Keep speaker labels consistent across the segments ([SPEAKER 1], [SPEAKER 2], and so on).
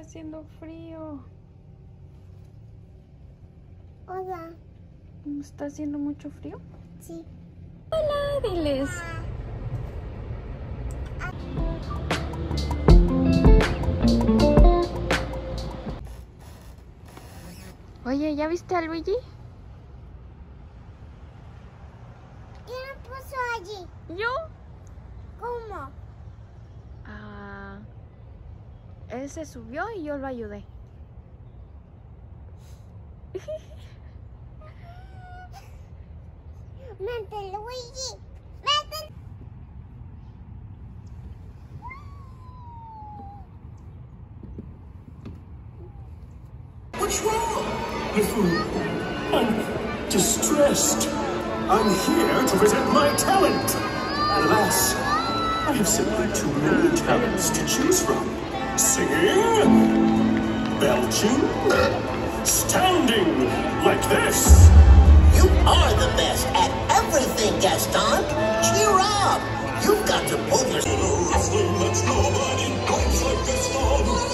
[SPEAKER 1] haciendo frío.
[SPEAKER 2] Hola.
[SPEAKER 1] ¿Está haciendo mucho frío?
[SPEAKER 2] Sí.
[SPEAKER 1] Hola, diles. Oye, ¿ya viste a Luigi?
[SPEAKER 2] ¿Quién lo puso allí?
[SPEAKER 1] ¿Yo?
[SPEAKER 2] ¿Cómo?
[SPEAKER 1] Él se subió y yo lo ayudé.
[SPEAKER 2] Vente, Luigi. Vente.
[SPEAKER 3] What's wrong? I'm distressed. I'm here to present my talent. Alas, I have simply too many talents to choose from. Singing, belching, standing like this.
[SPEAKER 4] You are the best at everything, Gaston. Cheer up. You've got to pull yourself.
[SPEAKER 3] Wrestling that's nobody quite like Gaston.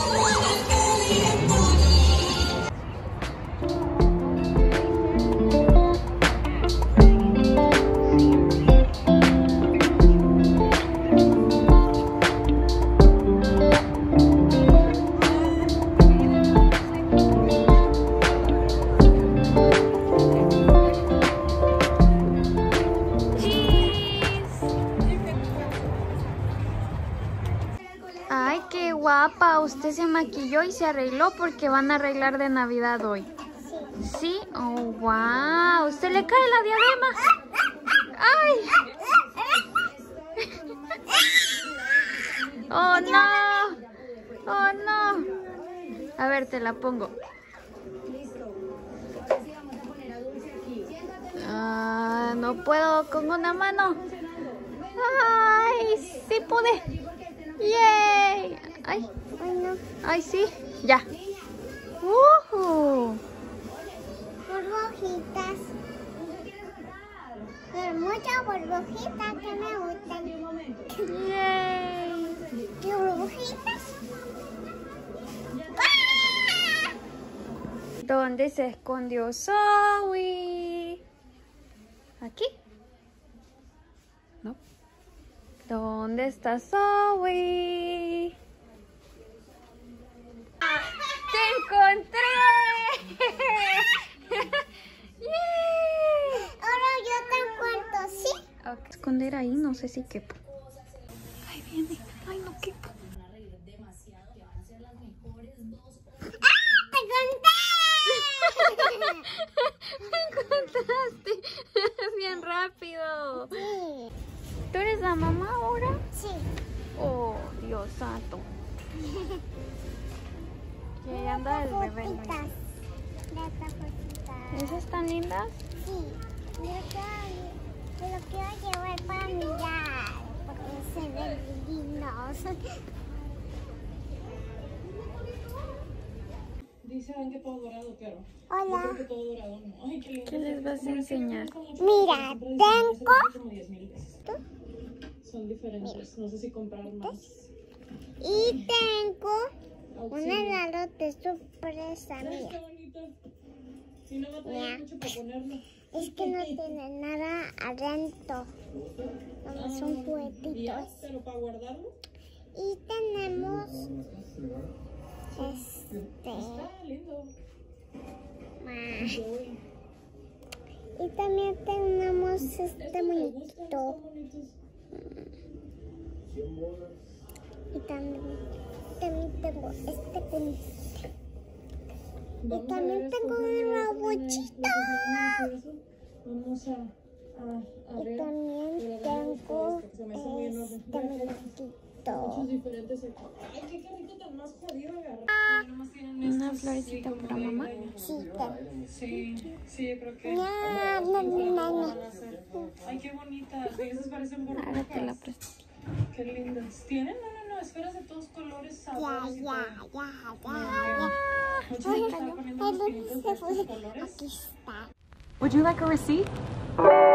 [SPEAKER 1] Ay, qué guapa. Usted se maquilló y se arregló porque van a arreglar de Navidad hoy. ¿Sí? Oh, wow. ¿Usted le cae la diadema? ¡Ay! ¡Oh, no! ¡Oh, no! A ver, te la pongo. No puedo con una mano. ¡Ay! ¡Sí pude! ¡Yay! ¡Ay!
[SPEAKER 2] Bueno,
[SPEAKER 1] ¡Ay, sí! ¡Ya!
[SPEAKER 2] burbujitas. Pero muchas burbujitas que me gustan.
[SPEAKER 1] ¡Yay!
[SPEAKER 2] ¿Qué burbujitas?
[SPEAKER 1] ¿Dónde se escondió Zoe? ¿Aquí? No. ¿Dónde está Zoe? ¡Te encontré! ¡Yay!
[SPEAKER 2] Ahora yo te encuentro, ¿sí?
[SPEAKER 1] Okay. Esconder ahí, no sé si quepo. Ahí viene. Ay, no quepo.
[SPEAKER 2] ¡Te encontré!
[SPEAKER 1] Me encontraste bien rápido.
[SPEAKER 2] Sí.
[SPEAKER 1] ¿Tú eres la mamá ahora?
[SPEAKER 2] Sí.
[SPEAKER 1] Oh, Dios santo. Que anda el bebé.
[SPEAKER 2] Fotitas. De estas fotitas.
[SPEAKER 1] ¿Esas están lindas?
[SPEAKER 2] Sí. Yo lo quiero llevar para mirar. Porque se ven lindos.
[SPEAKER 5] Dicen que todo dorado, pero
[SPEAKER 2] Hola.
[SPEAKER 5] yo creo que todo dorado no. Ay, qué lindo.
[SPEAKER 1] ¿Qué les vas a enseñar?
[SPEAKER 2] Mira, tengo.
[SPEAKER 5] Como 10,000 veces. Son diferentes. No sé si comprar más.
[SPEAKER 2] Y tengo un regalo de sorpresa
[SPEAKER 5] Ay,
[SPEAKER 2] mía.
[SPEAKER 5] qué bonito. Y no va a tener mucho para ponerlo.
[SPEAKER 2] Es que no tiene nada adentro. Nomás son
[SPEAKER 5] Ya,
[SPEAKER 2] juguetitos.
[SPEAKER 5] pero para guardarlo.
[SPEAKER 2] Y tenemos
[SPEAKER 5] Está lindo.
[SPEAKER 2] más. Y también tenemos este monito. Y también tengo este conito. Y también tengo una bochita.
[SPEAKER 5] Vamos a
[SPEAKER 2] Y
[SPEAKER 5] ver.
[SPEAKER 2] también tengo este monito.
[SPEAKER 5] Muchos diferentes. Ay, qué carrito tan más jodido agarrar.
[SPEAKER 1] Una florecita para mamá.
[SPEAKER 2] Sí,
[SPEAKER 5] Sí, sí, yo creo que.
[SPEAKER 2] no.
[SPEAKER 5] Ay, qué bonitas. Esas parecen
[SPEAKER 1] Ahora
[SPEAKER 5] burbujas.
[SPEAKER 1] te la presto.
[SPEAKER 5] Qué lindas. ¿Tienen? No, esferas de todos colores, sabores y todo. Muchas veces están poniendo unos pinitos de estos colores.
[SPEAKER 2] Aquí está.
[SPEAKER 6] Would you like a receipt?